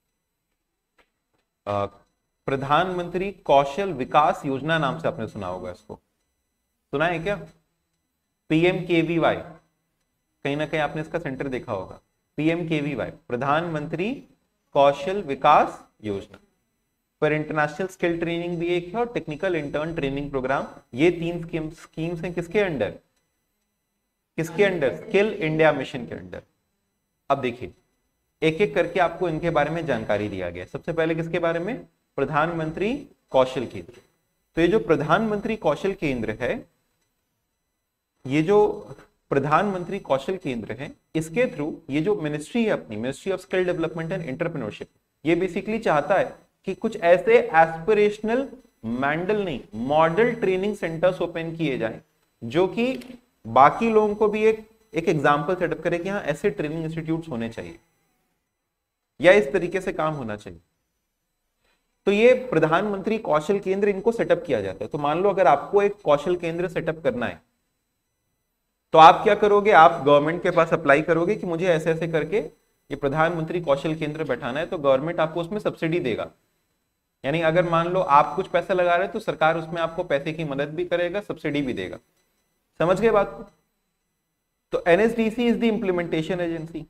प्रधानमंत्री कौशल विकास योजना नाम से आपने सुना होगा, इसको सुना है क्या? पीएमकेवीवाई, कहीं ना कहीं आपने इसका सेंटर देखा होगा। पीएमकेवीवाई, प्रधानमंत्री कौशल विकास योजना। पर इंटरनेशनल स्किल ट्रेनिंग भी एक है और टेक्निकल इंटर्न ट्रेनिंग प्रोग्राम। ये तीन स्कीम स्कीम्स हैं किसके अंडर? किसके अंडर? स्किल इंडिया मिशन के अंडर। अब देखिए एक एक करके आपको इनके बारे में जानकारी दिया गया। सबसे पहले किसके बारे में? प्रधानमंत्री कौशल केंद्र। तो ये जो प्रधानमंत्री कौशल केंद्र है, ये जो प्रधानमंत्री कौशल केंद्र है, इसके थ्रू ये जो मिनिस्ट्री है अपनी, ministry of skill development and entrepreneurship, ये बेसिकली चाहता है कि कुछ ऐसे एस्पिरेशनल मैंडल नहीं मॉडल ट्रेनिंग सेंटर्स ओपन किए जाएं जो कि बाकी लोगों को भी एक एक एग्जाम्पल सेटअप करे कि हाँ ऐसे ट्रेनिंग इंस्टीट्यूट्स होने चाहिए या इस तरीके से काम होना चाहिए। तो ये प्रधानमंत्री कौशल केंद्र, इनको सेटअप किया जाता है। तो मान लो अगर आपको एक कौशल केंद्र सेटअप करना है तो आप क्या करोगे? आप गवर्नमेंट के पास अप्लाई करोगे कि मुझे ऐसे ऐसे करके ये प्रधानमंत्री कौशल केंद्र बैठाना है, तो गवर्नमेंट आपको उसमें सब्सिडी देगा। यानी अगर मान लो आप कुछ पैसा लगा रहे हैं तो सरकार उसमें आपको पैसे की मदद भी करेगा, सब्सिडी भी देगा। समझ गए बात को? तो NSDC is the implementation agency.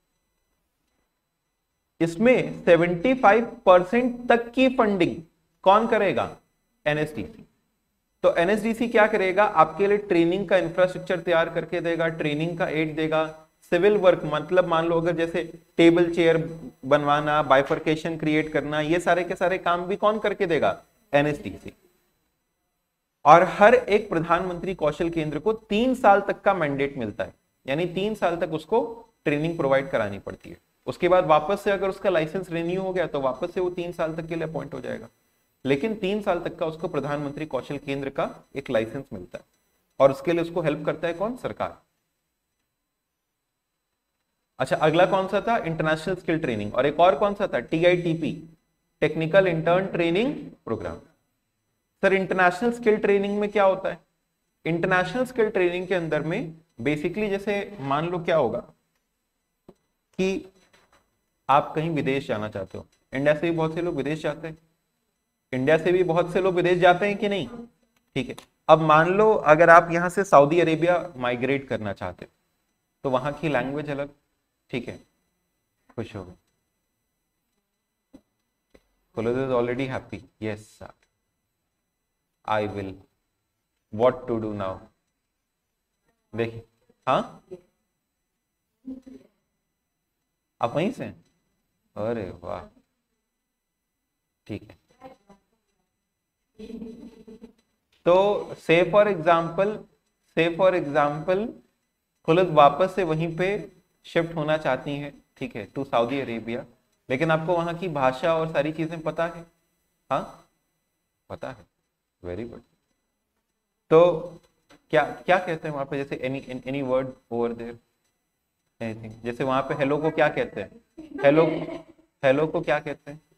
इसमें पचहत्तर परसेंट तक की फंडिंग कौन करेगा? एनएसडीसी। तो एनएसडीसी क्या करेगा? आपके लिए ट्रेनिंग का इंफ्रास्ट्रक्चर तैयार करके देगा, ट्रेनिंग का एड देगा, सिविल वर्क मतलब मान लो अगर जैसे टेबल चेयर बनवाना, बाइफर्केशन क्रिएट करना, ये सारे के सारे काम भी कौन करके देगा? एनएसडीसी। और हर एक प्रधानमंत्री कौशल केंद्र को तीन साल तक का मैंडेट मिलता है, यानी तीन साल तक उसको ट्रेनिंग प्रोवाइड करानी पड़ती है। उसके बाद वापस से अगर उसका लाइसेंस रिन्यू हो गया तो वापस से वो तीन साल तक के लिए अपॉइंट हो जाएगा, लेकिन तीन साल तक का उसको प्रधानमंत्री कौशल केंद्र का एक लाइसेंस मिलता है। और उसके लिए उसको हेल्प करता है कौन? सरकार। अच्छा, अगला कौन सा था? International skill training. और एक और कौन सा था? TITP, technical intern training programme. Sir international skill training में क्या होता है? इंटरनेशनल स्किल ट्रेनिंग के अंदर में बेसिकली जैसे मान लो क्या होगा कि आप कहीं विदेश जाना चाहते हो, इंडिया से भी बहुत से लोग विदेश जाते हैं, इंडिया से भी बहुत से लोग विदेश जाते हैं कि नहीं? ठीक है। अब मान लो अगर आप यहां से सऊदी अरेबिया माइग्रेट करना चाहते हो तो वहां की लैंग्वेज अलग, ठीक है, खुश हो गए, Khalid is already happy. Yes, sir. I will. What to do now? देखिए, हाँ, आप वहीं से हैं? अरे वाह, ठीक है। तो say for example say for example खुलद वापस से वहीं पे शिफ्ट होना चाहती हैं, ठीक है, टू सऊदी अरेबिया, लेकिन आपको वहां की भाषा और सारी चीजें पता है, हाँ पता है, वेरी गुड। तो क्या क्या कहते हैं वहां पे, जैसे any any word over there, anything, जैसे वहां पे हेलो को क्या कहते हैं, हेलो हेलो को क्या कहते हैं,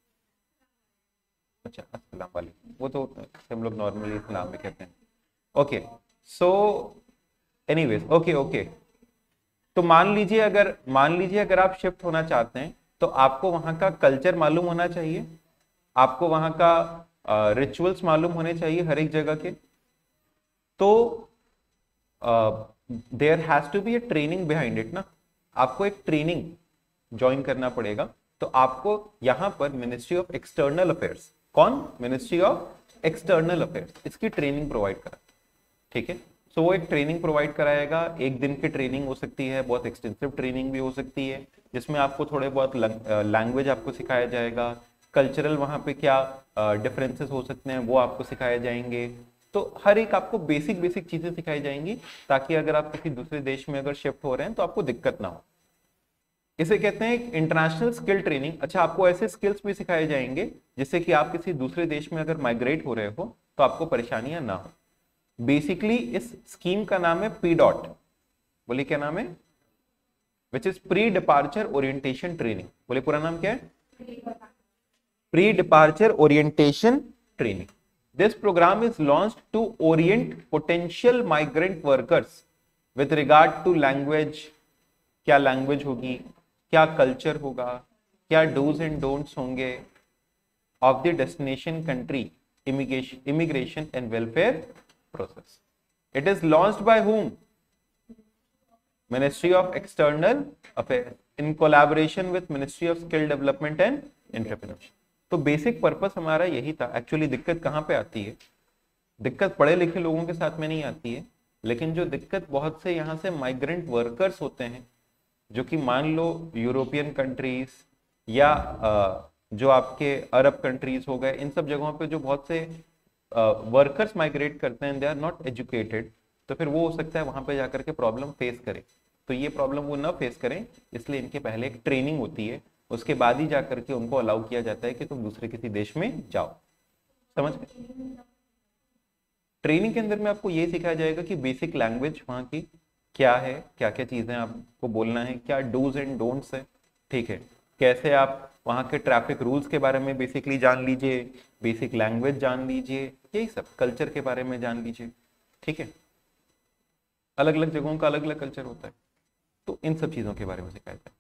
अच्छा अस्सलाम वालेकुम, वो तो हम लोग नॉर्मली सलाम में कहते हैं, okay. So anyways, okay okay. तो मान लीजिए अगर मान लीजिए अगर आप शिफ्ट होना चाहते हैं तो आपको वहां का कल्चर मालूम होना चाहिए, आपको वहां का रिचुअल्स uh, मालूम होने चाहिए हर एक जगह के। तो there has to be a training behind it ना, आपको एक ट्रेनिंग ज्वाइन करना पड़ेगा। तो आपको यहां पर मिनिस्ट्री ऑफ एक्सटर्नल अफेयर्स, कौन, मिनिस्ट्री ऑफ एक्सटर्नल अफेयर्स, इसकी ट्रेनिंग प्रोवाइड करा, ठीक है। सो so, वो एक ट्रेनिंग प्रोवाइड कराएगा, एक दिन की ट्रेनिंग हो सकती है, बहुत एक्सटेंसिव ट्रेनिंग भी हो सकती है, जिसमें आपको थोड़े बहुत लैंग्वेज आपको सिखाया जाएगा, कल्चरल वहाँ पे क्या डिफरेंसेस uh, हो सकते हैं वो आपको सिखाए जाएंगे। तो हर एक आपको बेसिक बेसिक चीजें सिखाई जाएंगी, ताकि अगर आप किसी दूसरे देश में अगर शिफ्ट हो रहे हैं तो आपको दिक्कत ना हो। इसे कहते हैं इंटरनेशनल स्किल ट्रेनिंग। अच्छा, आपको ऐसे स्किल्स भी सिखाए जाएंगे जिससे कि आप किसी दूसरे देश में अगर माइग्रेट हो रहे हो तो आपको परेशानियां ना हो। बेसिकली इस स्कीम का नाम है पी डॉट, बोलिए क्या नाम है, which is pre departure orientation training. बोले पूरा नाम क्या है, pre departure orientation training. This programme is launched to orient potential migrant workers with regard to language, क्या लैंग्वेज होगी, क्या कल्चर होगा, क्या डूज एंड डोंट्स होंगे of the destination country, immigration immigration and welfare process. It is launched by whom? Ministry of External Affairs in collaboration with Ministry of Skill Development and Entrepreneurship. तो basic purpose हमारा यही था। Actually दिक्कत कहाँ पे आती है, दिक्कत पढ़े लिखे लोगों के साथ में नहीं आती है, लेकिन जो दिक्कत बहुत से यहाँ से माइग्रेंट वर्कर्स होते हैं, जो कि मान लो यूरोपियन कंट्रीज या जो आपके अरब कंट्रीज हो गए, इन सब जगहों पे जो बहुत से वर्कर्स माइग्रेट करते हैं, दे आर नॉट एजुकेटेड, तो फिर वो हो सकता है वहां पे जाकर के प्रॉब्लम फेस करें। तो ये प्रॉब्लम वो ना फेस करें, इसलिए इनके पहले एक ट्रेनिंग होती है, उसके बाद ही जाकर के उनको अलाउ किया जाता है कि तुम दूसरे किसी देश में जाओ। समझ गए? ट्रेनिंग के अंदर में आपको ये सिखाया जाएगा कि बेसिक लैंग्वेज वहाँ की क्या है, क्या क्या चीजें आपको बोलना है, क्या डूज एंड डोंट्स है, ठीक है, कैसे आप वहाँ के ट्रैफिक रूल्स के बारे में बेसिकली जान लीजिए, बेसिक लैंग्वेज जान लीजिए, यही सब, कल्चर के बारे में जान लीजिए, ठीक है। अलग अलग जगहों का अलग अलग कल्चर होता है, तो इन सब चीजों के बारे में सिखाया जाए।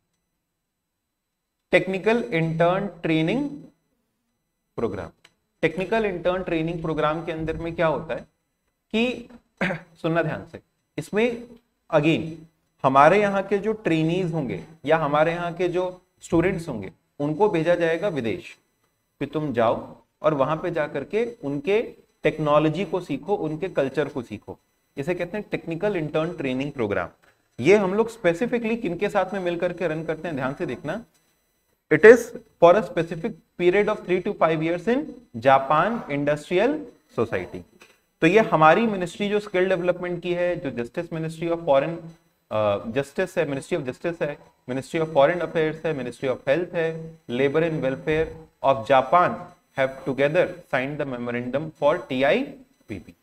Technical intern training programme, technical intern training programme के अंदर में क्या होता है कि सुनना ध्यान से, इसमें अगेन हमारे यहाँ के जो ट्रेनीज होंगे या हमारे यहाँ के जो स्टूडेंट्स होंगे उनको भेजा जाएगा विदेश, फिर तुम जाओ और वहां पे जाकर के उनके टेक्नोलॉजी को सीखो, उनके कल्चर को सीखो। इसे कहते हैं टेक्निकल इंटर्न ट्रेनिंग प्रोग्राम। ये हम लोग स्पेसिफिकली किनके साथ में मिलकर के रन करते हैं, ध्यान से देखना। It is for a specific period of three to five years in Japan industrial society. तो ये हमारी मिनिस्ट्री जो स्किल डेवलपमेंट की है, जो justice ministry of foreign justice है, मिनिस्ट्री ऑफ जस्टिस है, मिनिस्ट्री ऑफ फॉरेन अफेयर्स है, मिनिस्ट्री ऑफ हेल्थ है, labour and welfare of Japan have together signed the memorandum for T I P P.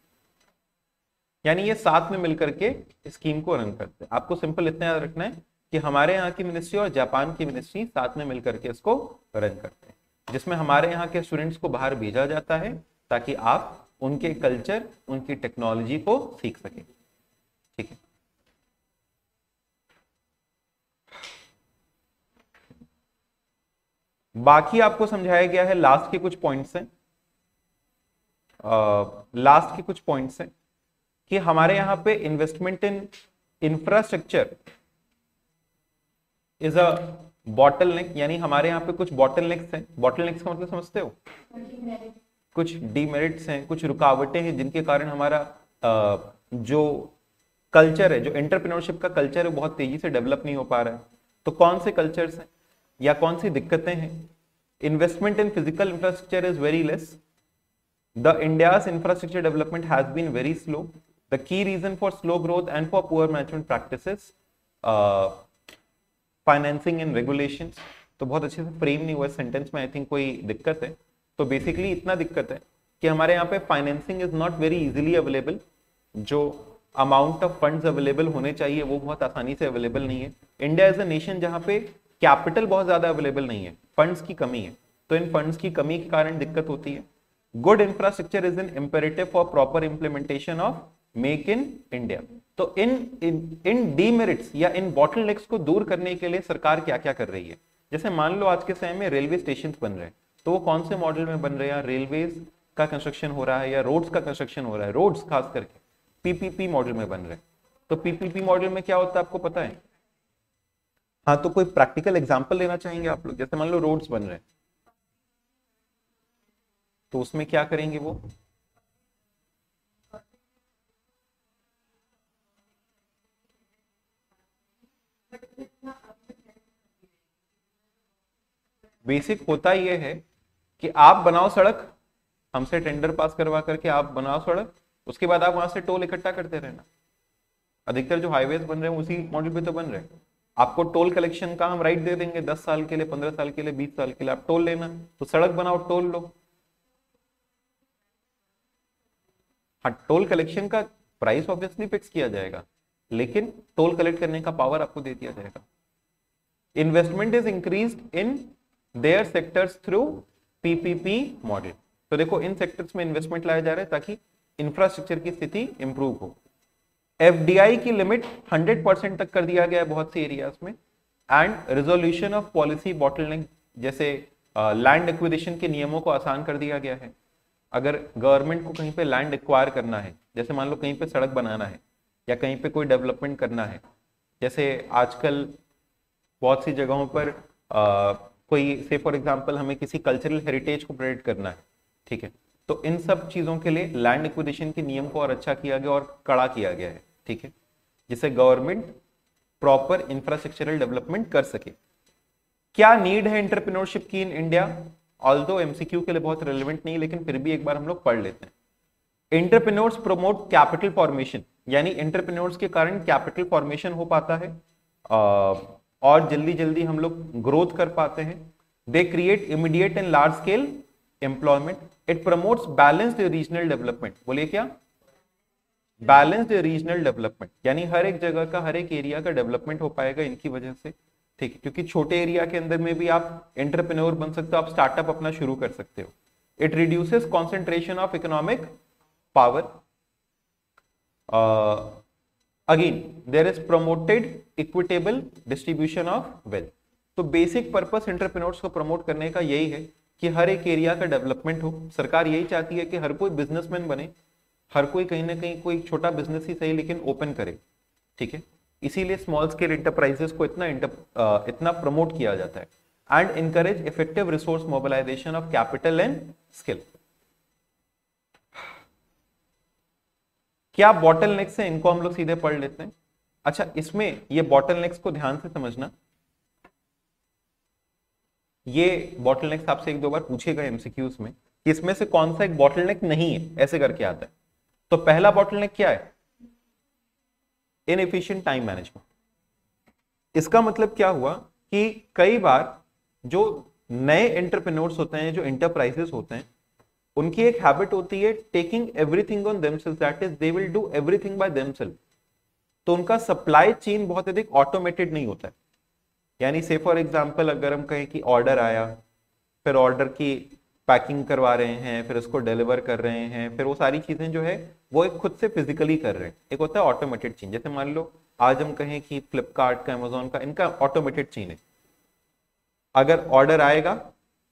यानी ये साथ में मिलकर के स्कीम को रन करते हैं। आपको सिंपल इतना याद रखना है कि हमारे यहाँ की मिनिस्ट्री और जापान की मिनिस्ट्री साथ में मिलकर के इसको रन करते हैं, जिसमें हमारे यहाँ के स्टूडेंट्स को बाहर भेजा जाता है ताकि आप उनके कल्चर, उनकी टेक्नोलॉजी को सीख सकें, ठीक है। बाकी आपको समझाया गया है, लास्ट के कुछ पॉइंट्स हैं। लास्ट के कुछ पॉइंट्स हैं कि हमारे यहाँ पे investment in infrastructure is a bottleneck, यानी हमारे यहाँ पे कुछ बॉटल नेक्स हैं। बॉटल नेक्स का मतलब समझते हो? कुछ डीमेरिट्स हैं, कुछ रुकावटें हैं जिनके कारण हमारा uh, जो कल्चर है, जो एंटरप्रेन्योरशिप का कल्चर है, बहुत तेजी से डेवलप नहीं हो पा रहा है। तो कौन से कल्चर्स हैं या कौन सी दिक्कतें हैं? Investment in physical infrastructure is very less. The India's infrastructure development has been very slow. The key reason for slow growth and for poor management practices, financing and regulations. तो बहुत अच्छे से फ्रेम नहीं हुआ सेंटेंस में, I think कोई दिक्कत है। तो बेसिकली इतना दिक्कत है कि हमारे यहाँ पे financing is not very easily available. जो अमाउंट ऑफ फंड्स अवेलेबल होने चाहिए वो बहुत आसानी से अवेलेबल नहीं है। इंडिया इज अ नेशन जहाँ पे कैपिटल बहुत ज्यादा अवेलेबल नहीं है, फंड्स की कमी है। तो इन फंड्स की कमी के कारण दिक्कत होती है। Good infrastructure is an imperative for proper implementation of make in India. तो इन इन इन डीमेरिट्स या इन बॉटलनेक्स को दूर करने के लिए सरकार क्या क्या कर रही है? जैसे मान लो आज के समय में रेलवे स्टेशन बन रहे हैं, तो वो कौन से मॉडल में बन रहे हैं? रेलवेज का कंस्ट्रक्शन हो रहा है या रोड्स का कंस्ट्रक्शन हो रहा है? रोड्स खास करके पीपीपी मॉडल में बन रहे हैं। तो पीपीपी मॉडल में क्या होता है आपको पता है? हाँ, तो कोई प्रैक्टिकल एग्जांपल लेना चाहेंगे आप लोग? जैसे मान लो रोड्स बन रहे हैं, तो उसमें क्या करेंगे वो? बेसिक होता ये है कि आप बनाओ सड़क, हमसे टेंडर पास करवा करके आप बनाओ सड़क, उसके बाद आप वहां से टोल इकट्ठा करते रहना। अधिकतर जो हाईवेज बन रहे हैं उसी मॉडल पे तो बन रहे हैं। आपको टोल कलेक्शन का हम राइट दे देंगे दस साल के लिए, पंद्रह साल के लिए, बीस साल के लिए, आप टोल लेना। तो सड़क बनाओ, टोल लो। हाँ, टोल कलेक्शन का प्राइस ऑब्वियसली फिक्स किया जाएगा, लेकिन टोल कलेक्ट करने का पावर आपको दे दिया जाएगा। Investment is increased in their sectors through PPP model. तो देखो इन सेक्टर्स में इन्वेस्टमेंट लाया जा रहा है ताकि इंफ्रास्ट्रक्चर की स्थिति इंप्रूव हो। एफडीआई की लिमिट हंड्रेड परसेंट तक कर दिया गया है बहुत से एरियाज में। And resolution of policy bottleneck, जैसे लैंड एक्विजिशन के नियमों को आसान कर दिया गया है। अगर गवर्नमेंट को कहीं पे लैंड एक्वायर करना है, जैसे मान लो कहीं पे सड़क बनाना है या कहीं पे कोई डेवलपमेंट करना है, जैसे आजकल बहुत सी जगहों पर आ, कोई से फॉर एग्जांपल हमें किसी कल्चरल हेरिटेज को प्रोटेक्ट करना है, ठीक है, तो इन सब चीजों के लिए लैंड एक्विजिशन के नियम को और अच्छा किया गया और कड़ा किया गया है, ठीक है, जिससे गवर्नमेंट प्रॉपर इंफ्रास्ट्रक्चरल डेवलपमेंट कर सके। क्या नीड है एंटरप्रेन्योरशिप की इन इंडिया? ऑल्दो एमसीक्यू के लिए बहुत रेलेवेंट नहीं, लेकिन फिर भी एक बार हम लोग पढ़ लेते हैं। एंटरप्रेन्योर्स प्रमोट कैपिटल फॉर्मेशन, यानी एंटरप्रेन्योर्स के कारण कैपिटल फॉर्मेशन हो पाता है और जल्दी जल्दी हम लोग ग्रोथ कर पाते हैं। They create immediate and large scale employment. It promotes balanced regional development. बोलिए क्या? बैलेंस्ड रीजनल डेवलपमेंट, यानी हर एक जगह का, हर एक एरिया का डेवलपमेंट हो पाएगा इनकी वजह से, ठीक है, क्योंकि छोटे एरिया के अंदर में भी आप एंटरप्रेन्योर बन सकते हो, आप स्टार्टअप अपना शुरू कर सकते हो। It reduces concentration of economic power. Again there is promoted equitable distribution of wealth. तो बेसिक पर्पस एंटरप्रेन्योर्स को प्रमोट करने का यही है कि हर एक एरिया का डेवलपमेंट हो। सरकार यही चाहती है कि हर कोई बिजनेसमैन बने, हर कोई कहीं ना कहीं कोई छोटा बिजनेस ही सही लेकिन ओपन करे, ठीक है। इसीलिए स्मॉल स्केल एंटरप्राइजेस को इतना इंटर, इतना प्रमोट किया जाता है। And encourage effective resource mobilisation of capital and skill. क्या बॉटलनेक्स है? इनको हम लोग सीधे पढ़ लेते हैं। अच्छा, इसमें ये बॉटलनेक्स को ध्यान से समझना। ये बॉटलनेक्स आपसे एक दो बार पूछेगा एमसीक्यूज में कि इसमें से कौन सा एक बॉटलनेक नहीं है, ऐसे करके आता है। तो पहला बॉटलनेक क्या है? Inefficient time management. इसका मतलब क्या हुआ कि कई बार जो नए एंटरप्रेन्योर्स होते हैं, जो एंटरप्राइजेस होते हैं, उनकी एक हैबिट होती है taking everything on themself, that is they will do everything by themself. तो उनका सप्लाई चेन बहुत अधिक ऑटोमेटेड नहीं होता है। यानी से फॉर एग्जांपल अगर हम कहें कि ऑर्डर आया, फिर ऑर्डर की पैकिंग करवा रहे हैं, फिर उसको डिलीवर कर रहे हैं, फिर वो सारी चीजें जो है वो एक खुद से फिजिकली कर रहे हैं। एक होता है ऑटोमेटेड चेन। जैसे मान लो आज हम कहें कि फ्लिपकार्ट का, अमेजोन का, इनका ऑटोमेटेड चेन है। अगर ऑर्डर आएगा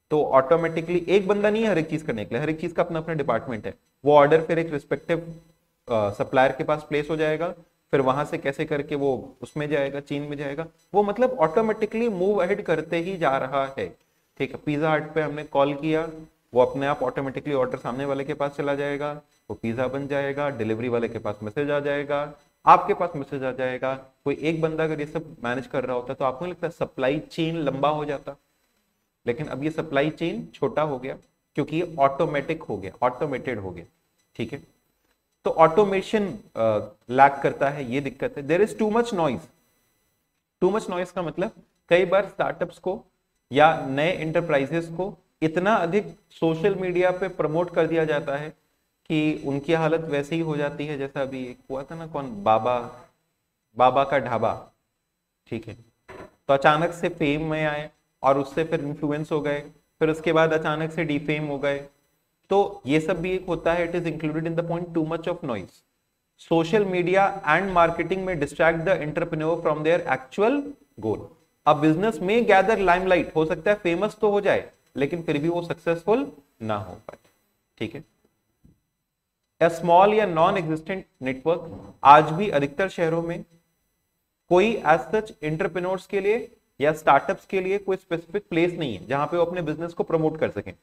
तो ऑटोमेटिकली एक बंदा नहीं है हर एक चीज करने के लिए, हर एक चीज का अपना अपना डिपार्टमेंट है। वो ऑर्डर फिर एक रिस्पेक्टिव सप्लायर के पास प्लेस हो जाएगा, फिर वहां से कैसे करके वो उसमें जाएगा, चीन में जाएगा, वो मतलब ऑटोमेटिकली मूव अहेड करते ही जा रहा है। ठीक है, पिज्जा हट पे हमने कॉल किया, वो अपने आप ऑटोमेटिकली ऑर्डर सामने वाले के पास चला जाएगा, वो पिज्जा बन जाएगा, डिलीवरी वाले के पास मैसेज आ जाएगा, आपके पास मैसेज आ जाएगा। कोई एक बंदा अगर ये सब मैनेज कर रहा होता तो आपको नहीं लगता सप्लाई चेन लंबा हो जाता? लेकिन अब ये सप्लाई चेन छोटा हो गया क्योंकि ये ऑटोमेटिक हो गया, ऑटोमेटेड हो गया। ठीक है, तो ऑटोमेशन लैक करता है, ये दिक्कत है। There is too much noise. Too much noise का मतलब कई बार स्टार्टअप्स को या नए इंटरप्राइजेस को इतना अधिक सोशल मीडिया पे प्रमोट कर दिया जाता है कि उनकी हालत वैसे ही हो जाती है जैसा अभी एक हुआ था ना, कौन, बाबा बाबा का ढाबा। ठीक है, तो अचानक से फेम में आए और उससे फिर इन्फ्लुएंस हो गए, फिर उसके बाद अचानक से डिफेम हो गए। तो ये सब भी एक होता है, it is included in the point too much of noise. Social media and marketing में distract the entrepreneur from their actual goal. अब बिजनेस में गैदर लाइमलाइट, हो सकता है फेमस तो हो जाए लेकिन फिर भी वो सक्सेसफुल ना हो पाए। ठीक है, ए स्मॉल या नॉन एग्जिस्टेंट नेटवर्क, आज भी अधिकतर शहरों में कोई एज सच एंटरप्रेन्योर्स के लिए या स्टार्टअप्स के लिए कोई स्पेसिफिक प्लेस नहीं है जहां पे वो अपने बिजनेस को प्रमोट कर सकें।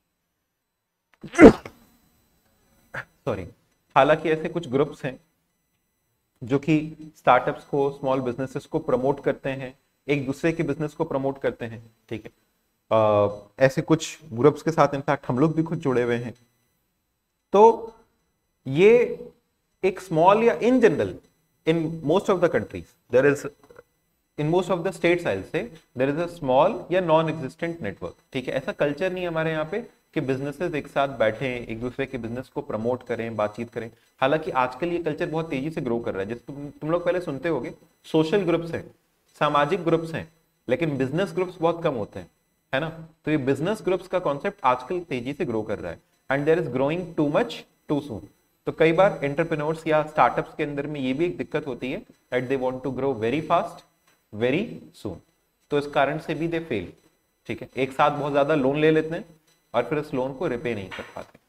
सॉरी, हालांकि ऐसे कुछ ग्रुप्स हैं जो कि स्टार्टअप्स को, स्मॉल बिजनेसेस को प्रमोट करते हैं, एक दूसरे के बिजनेस को प्रमोट करते हैं। ठीक है, आ, ऐसे कुछ ग्रुप्स के साथ इनफैक्ट हम लोग भी खुद जुड़े हुए हैं। तो ये एक स्मॉल या in general in most of the countries there is, in most of the states I will say there is a small या नॉन एग्जिस्टेंट नेटवर्क। ठीक है, ऐसा कल्चर नहीं है हमारे यहाँ पे कि बिजनेसेस एक साथ बैठे एक दूसरे के बिजनेस को प्रमोट करें, बातचीत करें। हालांकि आजकल ये कल्चर बहुत तेजी से ग्रो कर रहा है। जैसे तुम तुम लोग पहले सुनते होगे सोशल ग्रुप्स हैं, सामाजिक ग्रुप्स हैं, लेकिन बिजनेस ग्रुप्स बहुत कम होते हैं, है ना। तो ये बिजनेस ग्रुप्स का कॉन्सेप्ट आजकल तेजी से ग्रो कर रहा है and there is growing too much too soon. तो कई बार एंटरप्रेन्योर्स या स्टार्टअप्स के अंदर में ये भी एक दिक्कत होती है that they want to grow very fast very soon, तो इस कारण से भी दे फेल। ठीक है, एक साथ बहुत ज्यादा लोन ले लेते हैं और फिर इस लोन को रिपे नहीं कर पाते।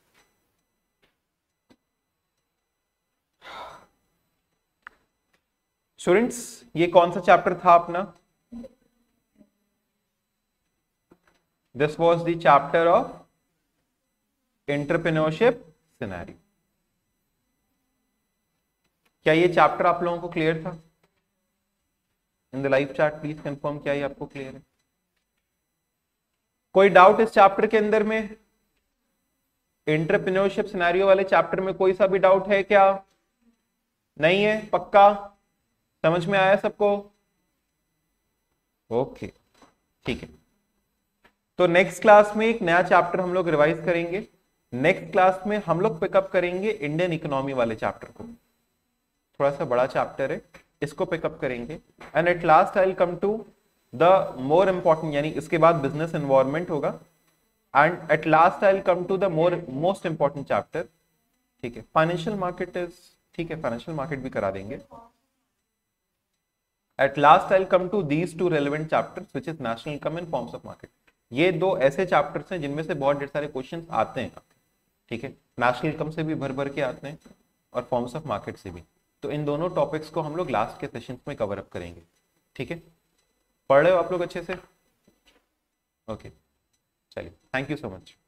स्टूडेंट्स, ये कौन सा चैप्टर था अपना? This was the chapter of entrepreneurship scenario. क्या ये चैप्टर आप लोगों को क्लियर था? In the live chat please confirm क्या ये आपको क्लियर है। कोई डाउट इस चैप्टर के अंदर में? एंटरप्रेन्योरशिप सिनेरियो वाले चैप्टर में कोई सा भी डाउट है क्या? नहीं है? पक्का समझ में आया सबको? ओके, ठीक है। तो नेक्स्ट क्लास में एक नया चैप्टर हम लोग रिवाइज करेंगे। नेक्स्ट क्लास में हम लोग पिकअप करेंगे इंडियन इकोनॉमी वाले चैप्टर को। थोड़ा सा बड़ा चैप्टर है, इसको पिकअप करेंगे। And at last I will come to the more important, यानी इसके बाद बिजनेस एनवायरनमेंट होगा। And at last I will come to the more most important chapter. ठीक है, फाइनेंशियल मार्केट इज, ठीक है, फाइनेंशियल मार्केट भी करा देंगे। At last I will come to these two relevant chapters which is national income and forms of market. ये दो ऐसे चैप्टर्स हैं जिनमें से बहुत ढेर सारे क्वेश्चंस आते हैं। ठीक है, नेशनल इनकम से भी भर भर के आते हैं और फॉर्म्स ऑफ मार्केट से भी। तो इन दोनों टॉपिक्स को हम लोग लास्ट के सेशंस में कवर अप करेंगे। ठीक है, पढ़ रहे हो आप लोग अच्छे से? ओके, चलिए, थैंक यू सो मच।